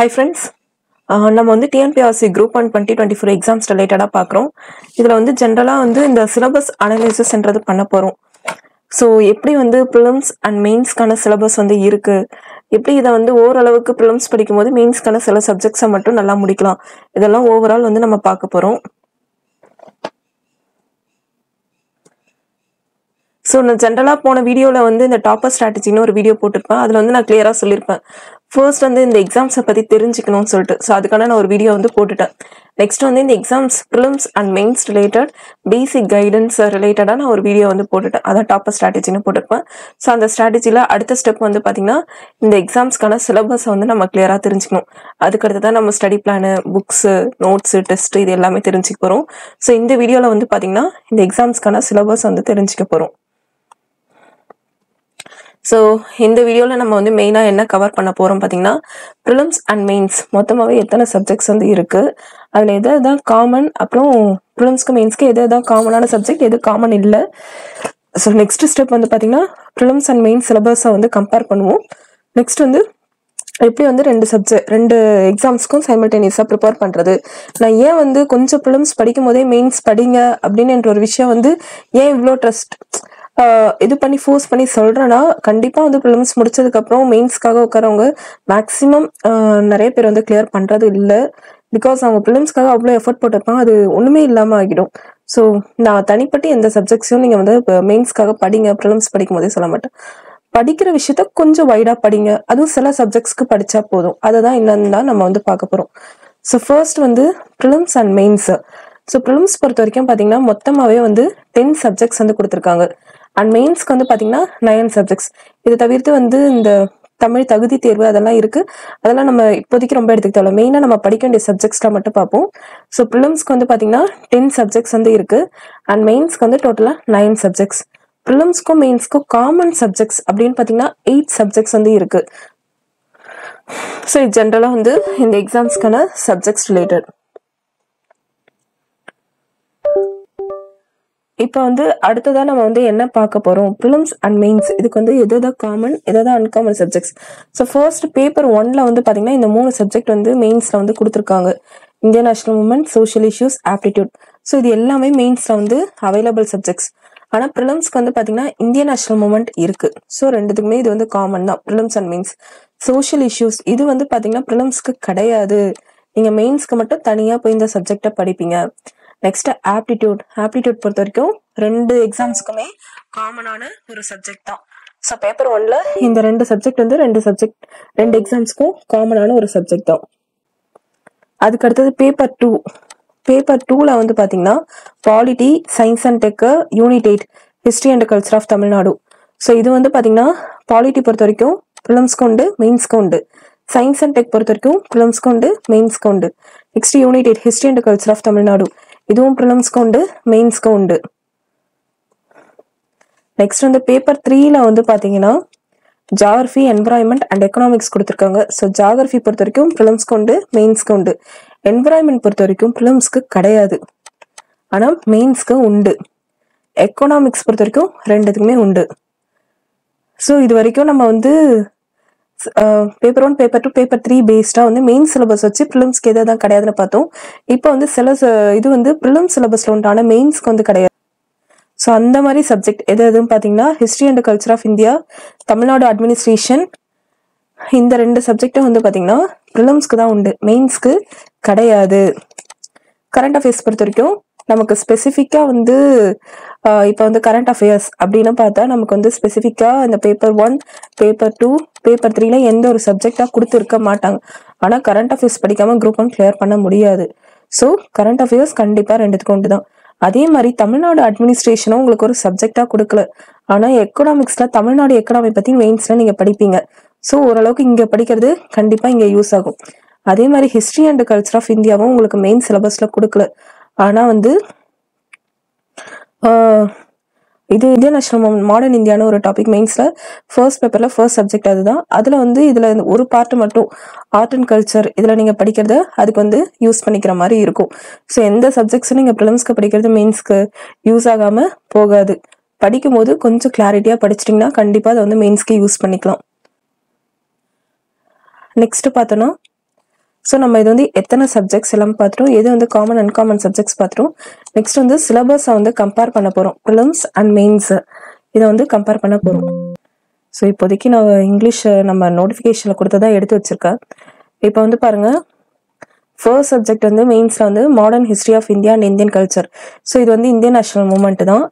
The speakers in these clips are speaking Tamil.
Hi friends, நம்ம வந்து டிஎன்பிஎஸ்சி குரூப் 1 2024 எக்ஸாம்ஸ் ரிலேட்டடாக பார்க்குறோம். இதில் வந்து ஜென்ரலாக வந்து இந்த சிலபஸ் அனலைசிஸ்ன்றது பண்ண போகிறோம். ஸோ எப்படி வந்து ப்ரிலிம்ஸ் அண்ட் மெயின்ஸ்க்கான சிலபஸ் வந்து இருக்குது, எப்படி இதை வந்து ஓரளவுக்கு ப்ரிலிம்ஸ் படிக்கும்போது மெயின்ஸ்க்கான சில சப்ஜெக்ட்ஸை மட்டும் நல்லா முடிக்கலாம், இதெல்லாம் ஓவரால் வந்து நம்ம பார்க்க போகிறோம். ஸோ நான் ஜென்ரலாக போன வீடியோவில் வந்து இந்த டாப்பர் ஸ்ட்ராட்டஜின்னு ஒரு வீடியோ போட்டிருப்பேன். அதில் வந்து நான் கிளியராக சொல்லியிருப்பேன். ஃபர்ஸ்ட் வந்து இந்த எக்ஸாம்ஸை பற்றி தெரிஞ்சுக்கணும்னு சொல்லிட்டு, ஸோ அதுக்கான நான் ஒரு வீடியோ வந்து போட்டுட்டேன். நெக்ஸ்ட் வந்து இந்த exams prelims and mains related basic guidance ரிலேட்டடாக நான் ஒரு வீடியோ வந்து போட்டுட்டேன். அதான் டாப்பர் ஸ்ட்ராட்டஜின்னு போட்டிருப்பேன். ஸோ அந்த ஸ்ட்ராட்டஜியில் அடுத்த ஸ்டெப் வந்து பார்த்திங்கன்னா இந்த எக்ஸாம்ஸ்க்கான சிலபஸை வந்து நம்ம கிளியராக தெரிஞ்சுக்கணும். அதுக்கடுத்து தான் நம்ம study plan, books, notes, test இது எல்லாமே தெரிஞ்சுக்க போகிறோம். ஸோ இந்த வீடியோவில் வந்து பார்த்திங்கன்னா இந்த எக்ஸாம்ஸ்க்கான சிலபஸ் வந்து தெரிஞ்சுக்க போகிறோம். ஸோ இந்த வீடியோவில் நம்ம வந்து மெயினாக என்ன கவர் பண்ண போகிறோம் பார்த்தீங்கன்னா, ப்ரிலிம்ஸ் அண்ட் மெயின்ஸ் மொத்தமாகவே எத்தனை சப்ஜெக்ட்ஸ் வந்து இருக்குது, அதில் எது எதான் காமன், அப்புறம் ப்ரிலிம்ஸ்க்கு மெயின்ஸ்க்கு எது எதான் காமனான சப்ஜெக்ட், எது காமன் இல்லை. ஸோ நெக்ஸ்ட் ஸ்டெப் வந்து பார்த்தீங்கன்னா ப்ரிலிம்ஸ் அண்ட் மெயின்ஸ் சிலபஸை வந்து கம்பேர் பண்ணுவோம். நெக்ஸ்ட் வந்து எப்படி வந்து ரெண்டு எக்ஸாம்ஸ்க்கும் சைமல்டேனியஸாக ப்ரிப்பேர் பண்ணுறது. நான் ஏன் வந்து கொஞ்சம் ப்ரிலிம்ஸ் படிக்கும் போதே மெயின்ஸ் படிங்க அப்படின்னு ஒரு விஷயம் வந்து ஏன் இவ்வளோ இது பண்ணி ஃபோர்ஸ் பண்ணி சொல்கிறேன்னா, கண்டிப்பாக வந்து ப்ரிலிம்ஸ் முடிச்சதுக்கப்புறம் மெயின்ஸ்க்காக உட்காரவங்க மேக்ஸிமம் நிறைய பேர் வந்து கிளியர் பண்ணுறது இல்லை. பிகாஸ் அவங்க ப்ரிலிம்ஸ்க்காக அவ்வளோ எஃபர்ட் போட்டிருப்பாங்க, அது ஒன்றுமே இல்லாமல் ஆகிடும். ஸோ நான் தனிப்பட்டு எந்த சப்ஜெக்ட்ஸையும் நீங்கள் வந்து இப்போ மெயின்ஸ்க்காக படிங்க ப்ரிலிம்ஸ் படிக்கும் போதே சொல்ல மாட்டேன். படிக்கிற விஷயத்த கொஞ்சம் வைடாக படிங்க, அதுவும் சில சப்ஜெக்ட்ஸ்க்கு படித்தா போதும். அதை தான் என்னன்னு தான் நம்ம வந்து பார்க்க போகிறோம். ஸோ ஃபர்ஸ்ட் வந்து prelims and mains. So prelims பொறுத்த வரைக்கும் பார்த்தீங்கன்னா மொத்தமாகவே வந்து 10 சப்ஜெக்ட்ஸ் வந்து கொடுத்துருக்காங்க. அண்ட் மெயின்ஸ்க்கு வந்து பார்த்தீங்கன்னா 9 சப்ஜெக்ட்ஸ். இதை தவிர்த்து வந்து இந்த தமிழ் தகுதி தேர்வு அதெல்லாம் இருக்குது. அதெல்லாம் நம்ம இப்போதைக்கு ரொம்ப எடுத்துக்கிட்டோம். மெயினாக நம்ம படிக்க வேண்டிய சப்ஜெக்ட்ஸ்லாம் மட்டும் பார்ப்போம். ஸோ ப்ரிலிம்ஸ்க்கு வந்து பார்த்தீங்கன்னா 10 சப்ஜெக்ட்ஸ் வந்து இருக்குது. அண்ட் மெயின்ஸ்க்கு வந்து டோட்டலாக 9 சப்ஜெக்ட்ஸ். ப்ரிலிம்ஸ்க்கும் மெயின்ஸ்க்கும் காமன் சப்ஜெக்ட்ஸ் அப்படின்னு பார்த்தீங்கன்னா 8 சப்ஜெக்ட்ஸ் வந்து இருக்குது. ஸோ இது ஜென்ரலாக வந்து இந்த எக்ஸாம்ஸ்க்கான சப்ஜெக்ட்ஸ் ரிலேட்டட். இப்போ வந்து அடுத்ததான் நம்ம வந்து என்ன பார்க்க போகிறோம், ப்ரிலிம்ஸ் அண்ட் மெயின்ஸ் இதுக்கு வந்து எதாவது காமன் எதாவது uncommon subjects. So first paper 1ல் வந்து பார்த்தீங்கன்னா இந்த 3 சப்ஜெக்ட் வந்து மெயின்ஸில் வந்து கொடுத்துருக்காங்க. Indian national movement, social issues, aptitude. So இது எல்லாமே மெயின்ஸில் வந்து அவைலபிள் சப்ஜெக்ட்ஸ். ஆனால் ப்ரிலிம்ஸ்க்கு வந்து பார்த்தீங்கன்னா இந்தியன் நேஷனல் மூவ்மெண்ட் இருக்குது. ஸோ ரெண்டுத்துக்குமே இது வந்து காமன் தான், prelims and mains. Social issues இது வந்து பார்த்தீங்கன்னா ப்ரிலிம்ஸ்க்கு கிடையாது, நீங்கள் மெயின்ஸ்க்கு மட்டும் தனியாக போய் இந்த சப்ஜெக்டை படிப்பீங்க. நெக்ஸ்ட் ஆப்டிடியூட் பொறுத்த வரைக்கும் 2 எக்ஸாம்ஸ்க்குமே காமனான ஒரு சப்ஜெக்ட் தான். ஸோ பேப்பர் 1ல் இந்த 2 சப்ஜெக்ட் வந்து 2 எக்ஸாம்ஸ்க்கும் காமனான ஒரு சப்ஜெக்ட் தான். அதுக்கு அடுத்தது பேப்பர் 2ல வந்து பார்த்தீங்கன்னா polity, science and tech, unit 8 history and culture of Tamil Nadu. So இது வந்து பார்த்தீங்கன்னா பாலிட்டி பொறுத்த வரைக்கும் ப்ரிலிம்ஸ்க்கு உண்டு, மெயின்ஸ்க்கு உண்டு. சயின்ஸ் அண்ட் டெக் பொறுத்த வரைக்கும் ப்ரிலிம்ஸ்க்கு உண்டு, மெயின்ஸ்க்கு உண்டு. Next unit 8 history and culture of Tamil Nadu, இதுவும் ப்ரிலிம்ஸ்க்கு உண்டு, மெயின்ஸ்க்கு உண்டு. நெக்ஸ்ட் வந்து பேப்பர் 3ல வந்து பார்த்தீங்கன்னா ஜாகிரபி, என்விரான்மெண்ட் அண்ட் எக்கனாமிக்ஸ் கொடுத்துருக்காங்க. ஸோ ஜாகிரபி பொறுத்த வரைக்கும் ப்ரிலிம்ஸ்க்கு உண்டு, மெயின்ஸ்க்கு உண்டு. என்விரான்மெண்ட் பொறுத்த வரைக்கும் ப்ரிலிம்ஸ்க்கு கிடையாது, ஆனால் மெயின்ஸ்க்கு உண்டு. எக்கனாமிக்ஸ் பொறுத்த வரைக்கும் ரெண்டுத்துக்குமே உண்டு. ஸோ இது வரைக்கும் நம்ம வந்து பேப்பர் 1, பேப்பர் 2, பேப்பர் 3 பேஸ்டாக வந்து மெயின் சிலபஸ் வச்சு ப்ரிலிம்ஸ்க்கு எதாவது தான் கிடையாதுன்னு பார்த்தோம். இப்போ வந்து இது வந்து ப்ரிலிம்ஸ் சிலபஸில் உண்டு, ஆனால் மெயின்ஸ்க்கு வந்து கிடையாது. ஸோ அந்த மாதிரி சப்ஜெக்ட் எதுன்னு பார்த்தீங்கன்னா history and culture of India, Tamil Nadu administration, இந்த 2 சப்ஜெக்டும் வந்து பார்த்தீங்கன்னா ப்ரிலிம்ஸ்க்கு தான் உண்டு, மெயின்ஸ்க்கு கிடையாது. கரண்ட் அஃபேர்ஸ் பொறுத்த வரைக்கும் நமக்கு ஸ்பெசிஃபிக்காக வந்து இப்போ வந்து கரண்ட் அஃபேர்ஸ் அப்படின்னு பார்த்தா நமக்கு வந்து ஸ்பெசிஃபிக்காக இந்த பேப்பர் 1, பேப்பர் 2, பேப்பர் 3ல எந்த ஒரு சப்ஜெக்டாக கொடுத்துருக்க மாட்டாங்க. ஆனால் கரண்ட் அஃபேர்ஸ் படிக்காமல் குரூப் 1 கிளியர் பண்ண முடியாது. ஸோ கரண்ட் அஃபேர்ஸ் கண்டிப்பாக 2த்துக்கும் உண்டு தான். அதே மாதிரி தமிழ்நாடு அட்மினிஸ்ட்ரேஷனும் உங்களுக்கு ஒரு சப்ஜெக்டாக கொடுக்கல, ஆனால் எக்கனாமிக்ஸில் தமிழ்நாடு எக்கனாமி பற்றி மெயின்ஸில் நீங்கள் படிப்பீங்க. ஸோ ஓரளவுக்கு இங்கே படிக்கிறது கண்டிப்பாக இங்கே யூஸ் ஆகும். அதே மாதிரி ஹிஸ்ட்ரி அண்ட் கல்ச்சர் ஆஃப் இந்தியாவும் உங்களுக்கு மெயின் சிலபஸில் கொடுக்கல, ஆனால் வந்து இது இந்தியன் நேஷனல் மூவ்மெண்ட், மாடர்ன் இந்தியான்னு ஒரு டாபிக் மெயின்ஸில் ஃபர்ஸ்ட் பேப்பரில் ஃபர்ஸ்ட் சப்ஜெக்ட் அதுதான். அதில் வந்து இதில் ஒரு பார்ட் மட்டும் ஆர்ட் அண்ட் கல்ச்சர் இதில் நீங்கள் படிக்கிறத அதுக்கு வந்து யூஸ் பண்ணிக்கிற மாதிரி இருக்கும். ஸோ எந்த சப்ஜெக்ட்ஸும் நீங்கள் ப்ரிலிம்ஸ்க்கு படிக்கிறது மெயின்ஸ்க்கு யூஸ் ஆகாமல் போகாது. படிக்கும் போது கொஞ்சம் கிளாரிட்டியாக படிச்சிட்டிங்கன்னா கண்டிப்பாக அதை வந்து மெயின்ஸ்க்கு யூஸ் பண்ணிக்கலாம். நெக்ஸ்ட் பார்த்தோன்னா ஸோ நம்ம இது வந்து எத்தனை சப்ஜெக்ட்ஸ் எல்லாம் பார்த்துட்டோம், எது வந்து காமன் அன்காமன் சப்ஜெக்ட்ஸ் பார்த்துட்டோம். நெக்ஸ்ட் வந்து சிலபஸை வந்து கம்பேர் பண்ண போகிறோம். ப்ரிலிம்ஸ் அண்ட் மெயின்ஸ் இதை வந்து கம்பேர் பண்ண போகிறோம். ஸோ இப்போதைக்கு நான் இங்கிலீஷ் நம்ம நோட்டிஃபிகேஷனில் கொடுத்ததான் எடுத்து வச்சுருக்கேன். இப்போ வந்து பாருங்கள், ஃபர்ஸ்ட் சப்ஜெக்ட் வந்து மெயின்ஸில் வந்து modern history of India and Indian culture. So இது வந்து இந்தியன் நேஷனல் மூமெண்ட் தான்.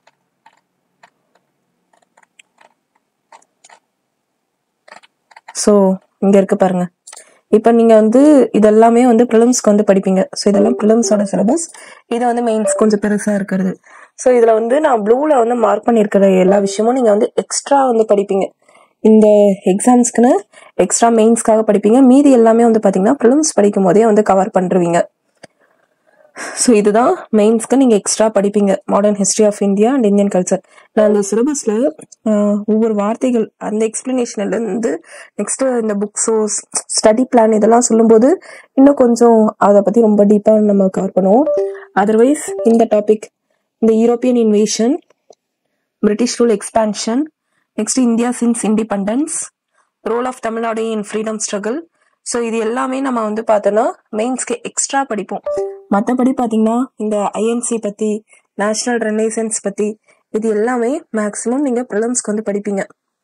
ஸோ இங்கே இருக்கு பாருங்க. இப்போ நீங்கள் வந்து இதெல்லாமே வந்து ப்ரிலிம்ஸ்க்கு வந்து படிப்பீங்க. ஸோ இதெல்லாம் ப்ரிலிம்ஸோட சிலபஸ். இது வந்து மெயின்ஸ் கொஞ்சம் பெருசாக இருக்கிறது. ஸோ இதில் வந்து நான் ப்ளூவில் வந்து மார்க் பண்ணியிருக்கிற எல்லா விஷயமும் நீங்கள் வந்து எக்ஸ்ட்ரா வந்து படிப்பீங்க. இந்த எக்ஸாம்ஸ்க்குன்னு எக்ஸ்ட்ரா மெயின்ஸ்க்காக படிப்பீங்க. மீதி எல்லாமே வந்து பார்த்தீங்கன்னா ப்ரிலிம்ஸ் படிக்கும் போதே வந்து கவர் பண்ணுருவீங்க. ஸோ இதுதான் மெயின்ஸ்க்கு நீங்கள் எக்ஸ்ட்ரா படிப்பீங்க, modern history of India and Indian culture. நான் அந்த சிலபஸில் ஒவ்வொரு வார்த்தைகள் அந்த எக்ஸ்பிளனேஷன்லேருந்து நெக்ஸ்ட்டு இந்த புக் சோர்ஸ், ஸ்டடி பிளான் இதெல்லாம் சொல்லும்போது இன்னும் கொஞ்சம் அதை பற்றி ரொம்ப டீப்பாக நம்ம கவர் பண்ணுவோம். அதர்வைஸ் இந்த டாபிக், இந்த European invasion, British rule expansion, next India since independence, role of Tamil Nadu in freedom struggle. So இது எல்லாமே நம்ம வந்து பார்த்தோன்னா மெயின்ஸ்க்கு எக்ஸ்ட்ரா படிப்போம். மற்றபடி பார்த்தீங்கன்னா இந்த ஐஎன்சி பற்றி, நேஷனல் ரெனைசன்ஸ் பற்றி, இது எல்லாமே மேக்ஸிமம் நீங்கள் ப்ரிலிம்ஸ்க்கு வந்து படிப்பீங்க.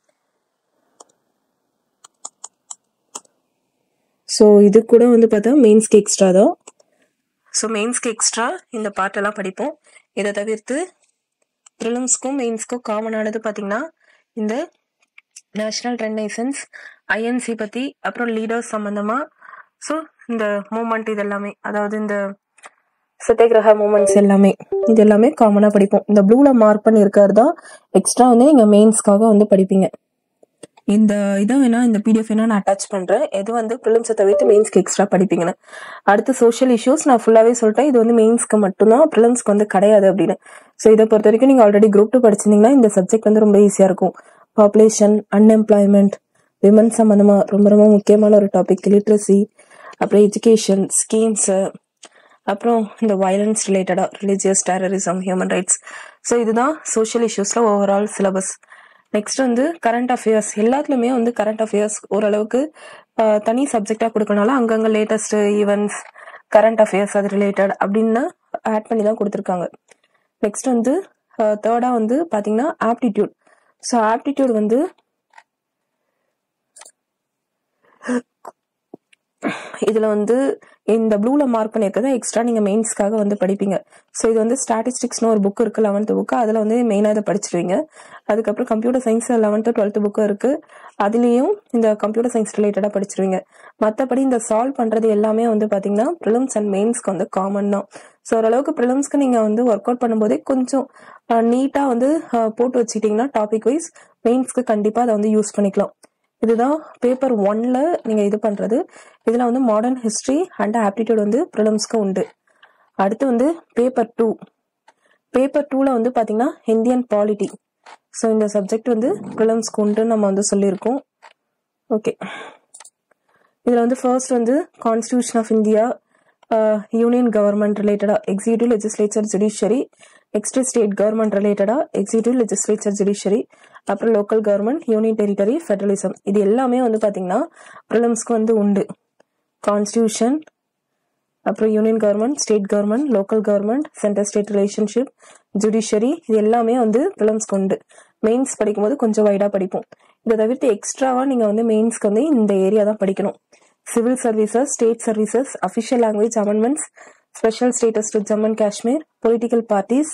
ஸோ இது கூட வந்து பார்த்தா மெயின்ஸ்க்கு எக்ஸ்ட்ரா தான். ஸோ மெயின்ஸ்க்கு எக்ஸ்ட்ரா இந்த பார்ட்டெல்லாம் படிப்போம். இதை தவிர்த்து ப்ரிலிம்ஸ்க்கும் மெயின்ஸ்க்கும் காமனானது பார்த்தீங்கன்னா இந்த நேஷனல் ரெனைசன்ஸ், ஐஎன்சி பற்றி, அப்புறம் லீடர்ஸ் சம்மந்தமாக. ஸோ இந்த மூமெண்ட் இது எல்லாமே, அதாவது இந்த சத்தியகிரக மூமெண்ட்ஸ் எல்லாமே, இது எல்லாமே காமனாக படிப்போம். இந்த ப்ளூவில் மார்க் பண்ணி இருக்கிறது தான் எக்ஸ்ட்ரா வந்து நீங்கள் மெயின்ஸ்க்காக வந்து படிப்பீங்க. இந்த இதை வேணா இந்த பிடிஎஃப் வேணா நான் அட்டாச் பண்ணுறேன், எது வந்து ப்ரிலிம்ஸை தவிர்த்து மெயின்ஸ்க்கு எக்ஸ்ட்ரா படிப்பீங்கன்னு. அடுத்து சோஷியல் இஷ்யூஸ் நான் ஃபுல்லாகவே சொல்லிட்டேன். இது வந்து மெயின்ஸ்க்கு மட்டும்தான், ப்ரிலிம்ஸ்க்கு வந்து கிடையாது அப்படின்னு. ஸோ இதை பொறுத்த வரைக்கும் நீங்கள் ஆல்ரெடி குரூப் 2 படிச்சிருந்தீங்கன்னா இந்த சப்ஜெக்ட் வந்து ரொம்ப ஈஸியாக இருக்கும். பாப்புலேஷன், அன்எம்ப்ளாய்மெண்ட், விமன் சம்மந்தமாக ரொம்ப ரொம்ப முக்கியமான ஒரு டாபிக், லிட்ரஸி, அப்புறம் எஜுகேஷன் ஸ்கீம்ஸு, அப்புறம் இந்த வயலன்ஸ் ரிலேட்டடாக religious, terrorism, human rights. So இதுதான் சோஷியல் இஷ்யூஸில் ஓவரால் சிலபஸ். நெக்ஸ்ட் வந்து கரண்ட் அஃபேர்ஸ். எல்லாத்துலேயுமே வந்து கரண்ட் அஃபேர்ஸ் ஓரளவுக்கு தனி சப்ஜெக்டாக கொடுக்கறனால அங்கங்கே லேட்டஸ்ட் ஈவெண்ட்ஸ், கரண்ட் அஃபேர்ஸ் அது ரிலேட்டட் அப்படின்னு ஆட் பண்ணி தான் கொடுத்துருக்காங்க. நெக்ஸ்ட் வந்து தேர்டாக வந்து பார்த்தீங்கன்னா ஆப்டிடியூட். ஸோ ஆப்டிடியூட் வந்து இதில் வந்து இந்த ப்ளூவில் மார்க் பண்ணியிருக்கிறத எக்ஸ்ட்ரா நீங்கள் மெயின்ஸ்க்காக வந்து படிப்பீங்க. ஸோ இது வந்து ஸ்டாட்டிஸ்டிக்ஸ்னு ஒரு புக் இருக்குது, 11th புக்கு. அதில் வந்து மெயினாக இதை படிச்சிருவீங்க. அதுக்கப்புறம் computer science 11th 12th book இருக்குது, அதுலேயும் இந்த கம்ப்யூட்டர் சயின்ஸ் ரிலேட்டடாக படிச்சிருவீங்க. மற்றபடி இந்த சால்வ் பண்ணுறது எல்லாமே வந்து பார்த்தீங்கன்னா ப்ரிலிம்ஸ் அண்ட் மெயின்ஸ்க்கு வந்து காமன் தான். ஸோ ஓரளவுக்கு ப்ரிலிம்ஸ்க்கு நீங்கள் வந்து ஒர்க் அவுட் பண்ணும்போதே கொஞ்சம் நீட்டாக வந்து போட்டு வச்சுக்கிட்டிங்கன்னா டாபிக் வைஸ் மெயின்ஸ்க்கு கண்டிப்பாக அதை வந்து யூஸ் பண்ணிக்கலாம். இதுதான் பேப்பர் 1ல் நீங்கள் இது பண்ணுறது. இதில் வந்து மாடர்ன் ஹிஸ்ட்ரி அண்ட் ஆப்டிடியூட் வந்து ப்ரிலிம்ஸ்க்கு உண்டு. அடுத்து வந்து பேப்பர் 2. பேப்பர் 2ல் வந்து பார்த்தீங்கன்னா இந்தியன் பாலிட்டி. ஸோ இந்த சப்ஜெக்ட் வந்து ப்ரிலிம்ஸ்க்கு உண்டுன்னு நம்ம வந்து சொல்லியிருக்கோம். ஓகே, இதில் வந்து ஃபர்ஸ்ட் வந்து constitution of India, union government ரிலேட்டடாக executive, legislature, judiciary. Next state government ரிலேட்டடாக எக்ஸிக்யூட்டிவ், லெஜிஸ்லேச்சர், ஜுடிஷியரி. அப்புறம் local government, union territory, federalism. இது எல்லாமே வந்து பார்த்தீங்கன்னா ப்ரிலிம்ஸ்க்கு வந்து உண்டு. கான்ஸ்டியூஷன், அப்புறம் union government, state government, local government, centre state relationship, judiciary, இது எல்லாமே வந்து ப்ரிலிம்ஸ்க்கு உண்டு. மெயின்ஸ் படிக்கும்போது கொஞ்சம் வைடாக படிப்போம். இதை தவிர்த்து எக்ஸ்ட்ராவாக நீங்கள் வந்து மெயின்ஸ்க்கு வந்து இந்த ஏரியா தான் படிக்கணும். Civil services, state services, official language amendments, special status to Jammu and Kashmir, political parties,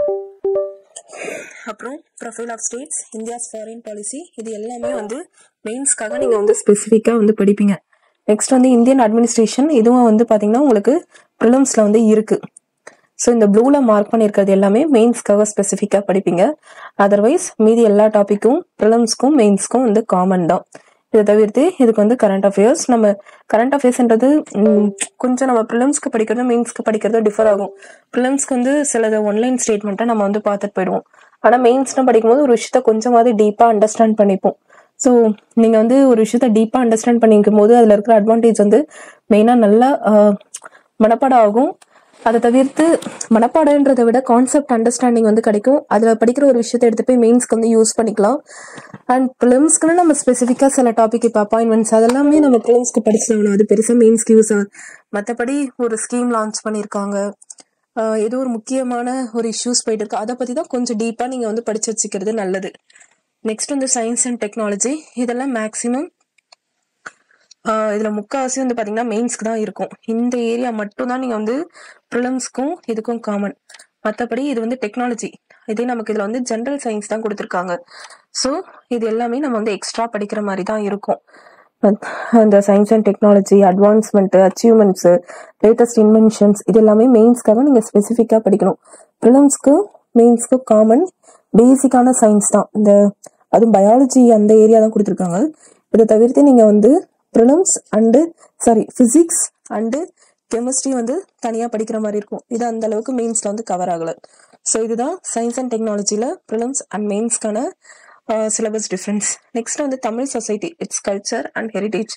அப்புறம் profile of states, India's foreign policy, இது எல்லாமே வந்து மெயின்ஸ்க்காக நீங்கள் வந்து ஸ்பெசிஃபிக்காக வந்து படிப்பீங்க. நெக்ஸ்ட் வந்து இந்தியன் அட்மினிஸ்ட்ரேஷன், இதுவும் வந்து பார்த்தீங்கன்னா உங்களுக்கு ப்ரிலிம்ஸில் வந்து இருக்குது. ஸோ இந்த ப்ளூவில் மார்க் பண்ணியிருக்கிறது எல்லாமே மெயின்ஸ்க்காக ஸ்பெசிஃபிக்காக படிப்பீங்க. அதர்வைஸ் மீதி எல்லா டாப்பிக்கும் ப்ரிலிம்ஸ்க்கும் மெயின்ஸ்க்கும் வந்து காமன் தான். இதை தவிர்த்து இதுக்கு வந்து கரண்ட் அஃபேர்ஸ். நம்ம கரண்ட் அஃபேர்ஸ்ன்றது கொஞ்சம் நம்ம ப்ரிலிம்ஸ்க்கு படிக்கிறதும் மெயின்ஸ்க்கு படிக்கிறதும் டிஃபர் ஆகும். ப்ரிலிம்ஸ்க்கு வந்து சிலது ஒன்லைன் ஸ்டேட்மெண்ட்டை நம்ம வந்து பார்த்துட்டு போயிடுவோம். ஆனால் மெயின்ஸ்னு படிக்கும்போது ஒரு விஷயத்த கொஞ்சமாவது டீப்பாக அண்டர்ஸ்டாண்ட் பண்ணிப்போம். ஸோ நீங்கள் வந்து ஒரு விஷயத்த டீப்பாக அண்டர்ஸ்டாண்ட் பண்ணிக்கும் போது அதில் இருக்கிற அட்வான்டேஜ் வந்து மெயினாக நல்லா மனப்பாடம் ஆகும். அதை தவிர்த்து மனப்பாடன்றதை விட கான்செப்ட் அண்டர்ஸ்டாண்டிங் வந்து கிடைக்கும். அதில் படிக்கிற ஒரு விஷயத்தை எடுத்து போய் மெயின்ஸ்க்கு வந்து யூஸ் பண்ணிக்கலாம். அண்ட் ப்ரிலிம்ஸ்க்குன்னு நம்ம ஸ்பெசிஃபிக்காக சில டாபிக் இப்போ அப்பாயின்மெண்ட்ஸ் அதெல்லாமே நம்ம ப்ரிலிம்ஸ்க்கு படிச்சிடணும். அது பெருசாக மெயின்ஸ்க்கு யூஸ் ஆகும். மற்றபடி ஒரு ஸ்கீம் லான்ச் பண்ணியிருக்காங்க, ஏதோ ஒரு முக்கியமான ஒரு இஷ்யூஸ் போயிட்டு இருக்கு, அதை பற்றி தான் கொஞ்சம் டீப்பாக நீங்கள் வந்து படித்து வச்சுக்கிறது நல்லது. நெக்ஸ்ட் வந்து சயின்ஸ் அண்ட் டெக்னாலஜி. இதெல்லாம் மேக்ஸிமம் இதுல முக்காவாசி வந்து பாத்தீங்கன்னா மெயின்ஸ்க்கு தான் இருக்கும். இந்த ஏரியா மட்டும் தான் நீங்க வந்து ப்ரிலிம்ஸ்க்கும் இதுக்கும் காமன். மற்றபடி இது வந்து டெக்னாலஜி, இதே நமக்கு இதுல வந்து ஜென்ரல் சயின்ஸ் தான் கொடுத்துருக்காங்க. ஸோ இது எல்லாமே நம்ம வந்து எக்ஸ்ட்ரா படிக்கிற மாதிரி தான் இருக்கும். அந்த science and technology, advancement, achievements, latest inventions, இது எல்லாமே மெயின்ஸ்க்காக நீங்க ஸ்பெசிஃபிக்கா படிக்கணும். ப்ரிலிம்ஸ்க்கு மெயின்ஸ்க்கு காமன் பேசிக்கான சயின்ஸ் தான். இந்த அதுவும் பயாலஜி அந்த ஏரியா தான் கொடுத்துருக்காங்க. இதை தவிர்த்து நீங்க வந்து prelims and physics and chemistry வந்து தனியாக படிக்கிற மாதிரி இருக்கும். இது அந்த அளவுக்கு மெயின்ஸ்ல வந்து கவர் ஆகலை. ஸோ இதுதான் சயின்ஸ் அண்ட் டெக்னாலஜியில் ப்ரிலிம்ஸ் அண்ட் மெயின்ஸ்க்கான சிலபஸ் டிஃப்ரென்ஸ். நெக்ஸ்ட் வந்து Tamil society, its culture and heritage.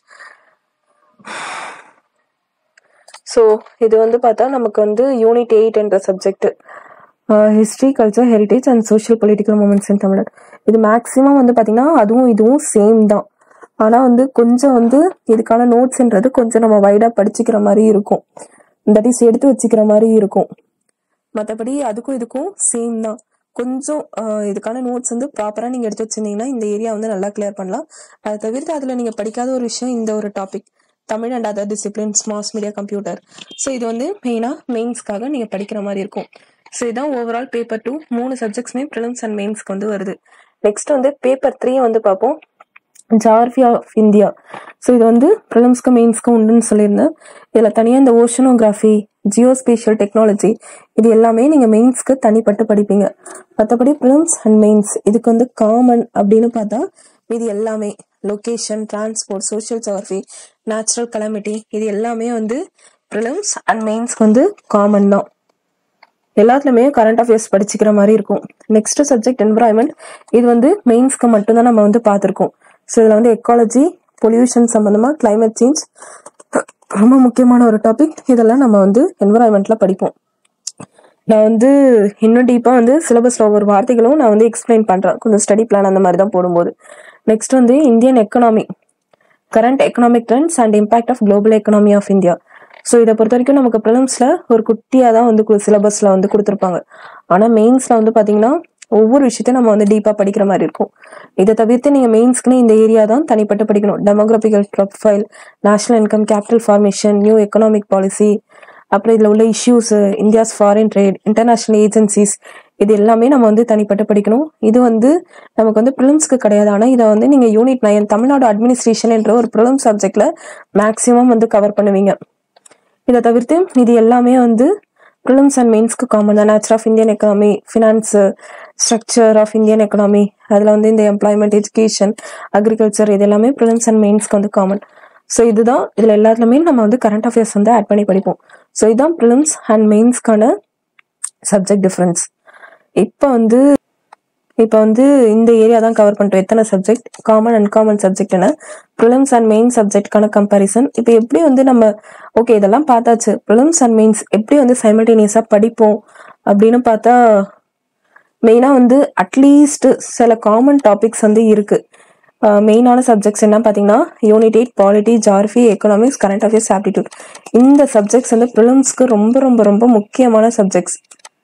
So இது வந்து பார்த்தா நமக்கு வந்து யூனிட் 8 என்ற subject, history, culture, heritage and social political movements in தமிழர். இது மேக்ஸிமம் வந்து பார்த்தீங்கன்னா அதுவும் இதுவும் சேம் தான். ஆனால் வந்து கொஞ்சம் வந்து இதுக்கான நோட்ஸ்ன்றது கொஞ்சம் நம்ம வைடாக படிச்சுக்கிற மாதிரி இருக்கும், தட் இஸ் எடுத்து வச்சுக்கிற மாதிரி இருக்கும். மற்றபடி அதுக்கும் இதுக்கும் சேம் தான். கொஞ்சம் இதுக்கான நோட்ஸ் வந்து ப்ராப்பராக நீங்கள் எடுத்து வச்சிருந்தீங்கன்னா இந்த ஏரியா வந்து நல்லா கிளியர் பண்ணலாம். அதை தவிர்த்து அதில் நீங்கள் படிக்காத ஒரு விஷயம் இந்த ஒரு topic, Tamil and other disciplines, mass media, computer. So இது வந்து மெயினாக மெயின்ஸ்க்காக நீங்கள் படிக்கிற மாதிரி இருக்கும். ஸோ இதுதான் ஓவரால் பேப்பர் 2. 3 சப்ஜெக்ட்ஸுமே ப்ரிலிம்ஸ் அண்ட் மெயின்ஸ்க்கு வந்து வருது. நெக்ஸ்ட் வந்து பேப்பர் 3 வந்து பார்ப்போம், ஜியாகிரபி ஆஃப் இந்தியா. ஸோ இது வந்து ப்ரிலிம்ஸ்க்கு மெயின்ஸ்க்கு உண்டுன்னு சொல்லியிருந்தேன். இதில் தனியாக இந்த ஓஷனோகிராஃபி, ஜியோஸ்பேஷியல் டெக்னாலஜி, இது எல்லாமே நீங்கள் மெயின்ஸ்க்கு தனிப்பட்டு படிப்பீங்க. மற்றபடி ப்ரிலிம்ஸ் அண்ட் மெயின்ஸ் இதுக்கு வந்து காமன் அப்படின்னு பார்த்தா இது எல்லாமே location, transport, social geography, natural calamity, இது எல்லாமே வந்து ப்ரிலிம்ஸ் அண்ட் மெயின்ஸ்க்கு வந்து காமன் தான். எல்லாத்துலயுமே கரண்ட் அஃபேர்ஸ் படிச்சுக்கிற மாதிரி இருக்கும். Next subject environment. இது வந்து மெயின்ஸ்க்கு மட்டும்தான் நம்ம வந்து பார்த்துருக்கோம். ஸோ இதில் வந்து எக்காலஜி, பொல்யூஷன் சம்பந்தமா, கிளைமேட் சேஞ்ச் ரொம்ப முக்கியமான ஒரு டாபிக். இதெல்லாம் நம்ம வந்து என்விரான்மெண்ட்ல படிப்போம். நான் வந்து இன்னும் டீப்பாக வந்து சிலபஸ்ல ஒவ்வொரு வார்த்தைகளும் நான் வந்து எக்ஸ்பிளைன் பண்றேன், கொஞ்சம் ஸ்டடி பிளான் அந்த மாதிரி தான் போடும்போது. நெக்ஸ்ட் வந்து Indian economy, current economic trends and impact of global economy of India. So இதை பொறுத்த வரைக்கும் நமக்கு ப்ரிலிம்ஸ்ல ஒரு குட்டியாக தான் வந்து சிலபஸ்ல வந்து கொடுத்துருப்பாங்க. ஆனால் மெயின்ஸ்ல வந்து பார்த்தீங்கன்னா ஒவ்வொரு விஷயத்தையும் நம்ம வந்து டீப்பாக படிக்கிற மாதிரி இருக்கும். இதை தவிர்த்து நீங்கள் மெயின்ஸ்க்குன்னு இந்த ஏரியா தான் தனிப்பட்டு படிக்கணும். Demographical profile, national income, capital formation, new economic policy, அப்புறம் இதில் உள்ள issues, India's foreign trade, international agencies, இது எல்லாமே நம்ம வந்து தனிப்பட்டு படிக்கணும். இது வந்து நமக்கு வந்து ப்ரிலிம்ஸ்க்கு கிடையாது. ஆனால் இதை வந்து நீங்கள் யூனிட் 9 தமிழ்நாடு அட்மினிஸ்ட்ரேஷன் என்ற ஒரு ப்ரிலிம்ஸ் சப்ஜெக்ட்ல மேக்ஸிமம் வந்து கவர் பண்ணுவீங்க. இதை தவிர்த்து இது எல்லாமே வந்து ப்ரிலிம்ஸ் அண்ட் மெயின்ஸ்க்கு காமன் தான். Nature of Indian economy, finance, structure of Indian economy, அதில் வந்து இந்த எம்ப்ளாய்மெண்ட், எஜுகேஷன், அக்ரிகல்ச்சர், இது எல்லாமே ப்ரிலிம்ஸ் அண்ட் மெயின்ஸ்க்கு வந்து காமன். ஸோ இதுதான் இதில் எல்லாத்துலையுமே நம்ம வந்து கரண்ட் அஃபேர்ஸ் வந்து ஆட் பண்ணி படிப்போம். ஸோ இதுதான் ப்ரிலிம்ஸ் அண்ட் மெயின்ஸ்க்கான சப்ஜெக்ட் டிஃப்ரென்ஸ். இப்போ வந்து இந்த ஏரியா தான் கவர் பண்ணிட்டோம். எத்தனை சப்ஜெக்ட், காமன் அண்ட் காமன் சப்ஜெக்ட்னு, ப்ரிலிம்ஸ் அண்ட் மெயின் சப்ஜெக்ட்கான கம்பேரிசன். இப்போ எப்படி வந்து நம்ம ஓகே இதெல்லாம் பார்த்தாச்சு, ப்ரிலிம்ஸ் அண்ட் மெயின்ஸ் எப்படி வந்து சைமல்டேனியஸாக படிப்போம் அப்படின்னு பார்த்தா மெயினாக வந்து அட்லீஸ்ட் சில காமன் டாபிக்ஸ் வந்து இருக்கு. மெயினான சப்ஜெக்ட்ஸ் என்ன பார்த்தீங்கன்னா unit 8 polity, geography, economics, current affairs, aptitude. இந்த சப்ஜெக்ட்ஸ் வந்து ப்ரிலிம்ஸ்க்கு ரொம்ப ரொம்ப ரொம்ப முக்கியமான சப்ஜெக்ட்ஸ்.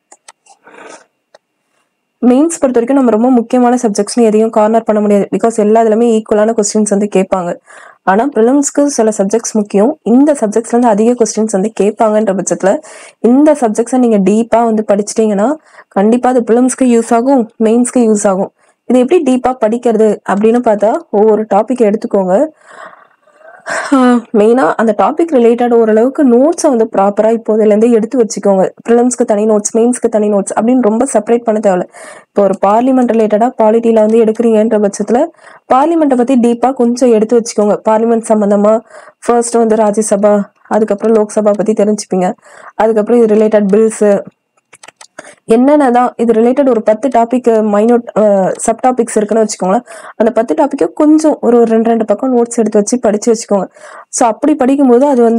மெயின்ஸ் பொறுத்த வரைக்கும் நம்ம ரொம்ப முக்கியமான சப்ஜெக்ட்ஸ்னு எதையும் கார்னர் பண்ண முடியாது, பிகாஸ் எல்லா இதுலையுமே ஈக்குவலான கொஸ்டின்ஸ் வந்து கேட்பாங்க. ஆனால் ப்ரிலிம்ஸ்க்கு சில சப்ஜெக்ட்ஸ் முக்கியம், இந்த சப்ஜெக்ட்ஸ்லேருந்து அதிக கொஸ்டின்ஸ் வந்து கேட்பாங்கன்ற பட்சத்தில் இந்த சப்ஜெக்ட்ஸை நீங்கள் டீப்பாக வந்து படிச்சிட்டிங்கன்னா கண்டிப்பாக அது ப்ரிலிம்ஸ்க்கு யூஸ் ஆகும், மெயின்ஸ்க்கு யூஸ் ஆகும். இது எப்படி டீப்பாக படிக்கிறது அப்படின்னு பார்த்தா ஒவ்வொரு டாபிக் எடுத்துக்கோங்க. மெயினாக அந்த டாபிக் ரிலேட்டட் ஓரளவுக்கு நோட்ஸை வந்து ப்ராப்பராக இப்போதுலேருந்து எடுத்து வச்சுக்கோங்க. ப்ரிலிம்ஸ்க்கு தனி நோட்ஸ், மெயின்ஸ்க்கு தனி நோட்ஸ் அப்படின்னு ரொம்ப செப்பரேட் பண்ண தேவையில்ல. இப்போ ஒரு பார்லிமெண்ட் ரிலேட்டடாக பாலிட்டியில் வந்து எடுக்கிறீங்கன்ற பட்சத்தில் பார்லிமெண்ட்டை பற்றி டீப்பாக கொஞ்சம் எடுத்து வச்சுக்கோங்க. பார்லிமெண்ட் சம்மந்தமாக ஃபர்ஸ்ட் வந்து ராஜ்யசபா, அதுக்கப்புறம் லோக்சபா பற்றி தெரிஞ்சுப்பீங்க. அதுக்கப்புறம் இது ரிலேட்டட் பில்ஸு என்னென்னதான் இது ரிலேட்டட் ஒரு 10 டாபிக் மைனூட் சப் டாபிக்ஸ் இருக்குன்னு வச்சுக்கோங்களேன். அந்த 10 டாப்பிக்கை கொஞ்சம் ஒரு 2 பக்கம் நோட்ஸ் எடுத்து வச்சு படிச்சு வச்சுக்கோங்க. ஸோ அப்படி படிக்கும்போது அது வந்து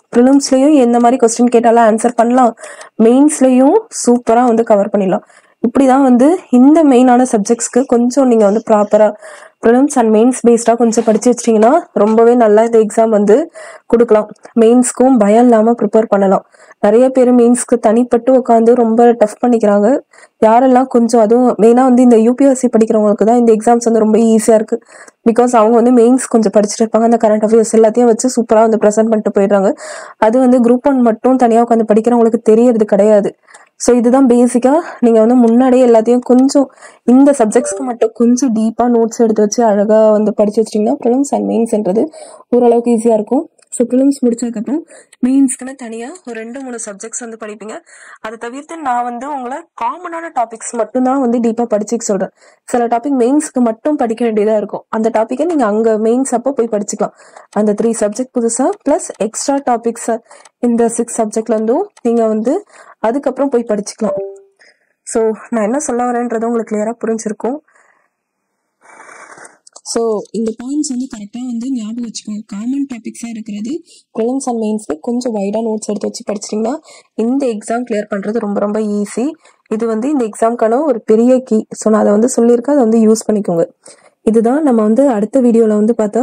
ப்ரிலிம்ஸ்லயும் எந்த மாதிரி கொஸ்டின் கேட்டாலும் ஆன்சர் பண்ணலாம், மெயின்ஸ்லயும் சூப்பரா வந்து கவர் பண்ணிடலாம். இப்படிதான் வந்து இந்த மெயினான சப்ஜெக்ட்ஸ்க்கு கொஞ்சம் நீங்க வந்து ப்ராப்பரா ப்ரிலிம்ஸ் அண்ட் மெயின்ஸ் பேஸ்டா கொஞ்சம் படிச்சு வச்சிட்டீங்கன்னா ரொம்பவே நல்லா இந்த எக்ஸாம் வந்து கொடுக்கலாம். மெயின்ஸ்க்கும் பயம் இல்லாம ப்ரிப்பேர் பண்ணலாம். நிறைய பேர் மெயின்ஸ்க்கு தனிப்பட்டு உட்காந்து ரொம்ப டஃப் பண்ணிக்கிறாங்க. யாரெல்லாம் கொஞ்சம் அதுவும் மெயினா வந்து இந்த யூபிஎஸ்சி படிக்கிறவங்களுக்கு தான் இந்த எக்ஸாம்ஸ் வந்து ரொம்ப ஈஸியா இருக்கு. பிகாஸ் அவங்க வந்து மெயின்ஸ் கொஞ்சம் படிச்சுட்டு இருப்பாங்க, அந்த கரண்ட் அஃபேர்ஸ் எல்லாத்தையும் வச்சு சூப்பரா வந்து ப்ரெசென்ட் பண்ணிட்டு போயிடுறாங்க. அது வந்து குரூப் 1 மட்டும் தனியா உட்காந்து படிக்கிறவங்களுக்கு தெரியறது கிடையாது. ஸோ இதுதான் பேசிக்கா நீங்க வந்து முன்னாடியே எல்லாத்தையும் கொஞ்சம் இந்த சப்ஜெக்ட்ஸ்க்கு மட்டும் கொஞ்சம் டீப்பா நோட்ஸ் எடுத்து வச்சு அழகா வந்து படிச்சு வச்சிட்டீங்கன்னா ப்ரிலிம்ஸ் அண்ட் மெயின்ஸ்ன்றது ஓரளவுக்கு ஈஸியா இருக்கும். ஸோ ப்ரிலிம்ஸ் முடிச்சதுக்கப்புறம் மெயின்ஸ்க்குன்னு தனியாக ஒரு 2-3 சப்ஜெக்ட்ஸ் வந்து படிப்பீங்க. அதை தவிர்த்து நான் வந்து உங்களை காமனான டாபிக்ஸ் மட்டும்தான் வந்து டீப்பாக படிச்சுக்க சொல்கிறேன். சில டாபிக் மெயின்ஸ்க்கு மட்டும் படிக்க வேண்டியதாக இருக்கும். அந்த டாப்பிக்கை நீங்கள் அங்கே மெயின்ஸ் அப்போ போய் படிச்சுக்கலாம். அந்த 3 சப்ஜெக்ட் புதுசாக ப்ளஸ் எக்ஸ்ட்ரா டாபிக்ஸ் இந்த 6 சப்ஜெக்ட்லேருந்தும் நீங்கள் வந்து அதுக்கப்புறம் போய் படிச்சுக்கலாம். ஸோ நான் என்ன சொல்ல வரேன்றது உங்களுக்கு கிளியராக புரிஞ்சிருக்கும். ஸோ இந்த பாயிண்ட்ஸ் வந்து கரெக்டாக வந்து ஞாபகம் வச்சுக்கோங்க. காமன் டாபிக்ஸாக இருக்கிறது ப்ரிலிம்ஸ் அண்ட் மெயின்ஸ்க்கு கொஞ்சம் வைடாக நோட்ஸ் எடுத்து வச்சு படிச்சிட்டிங்கன்னா இந்த எக்ஸாம் கிளியர் பண்ணுறது ரொம்ப ரொம்ப ஈஸி. இது வந்து இந்த எக்ஸாம்க்கான ஒரு பெரிய கீ. ஸோ நான் அதை வந்து சொல்லியிருக்கேன், அதை வந்து யூஸ் பண்ணிக்கோங்க. இதுதான் நம்ம வந்து அடுத்த வீடியோவில் வந்து பார்த்தா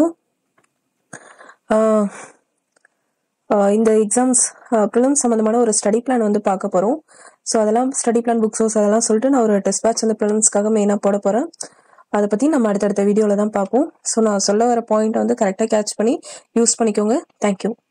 இந்த எக்ஸாம்ஸ் ப்ரிலிம்ஸ் சம்மந்தமான ஒரு ஸ்டடி பிளான் வந்து பார்க்க போகிறோம். ஸோ அதெல்லாம் ஸ்டடி பிளான் புக்ஸோஸ் அதெல்லாம் சொல்லிட்டு நான் ஒரு டெஸ்ட் பேட்ச் வந்து ப்ரிலிம்ஸ்க்காக மெயினாக போட போகிறேன். அதை பற்றி நம்ம அடுத்தடுத்த வீடியோவில் தான் பார்ப்போம். ஸோ நான் சொல்ல வர பாயிண்ட்டை வந்து கரெக்டாக கேட்ச் பண்ணி யூஸ் பண்ணிக்கோங்க. தேங்க்யூ.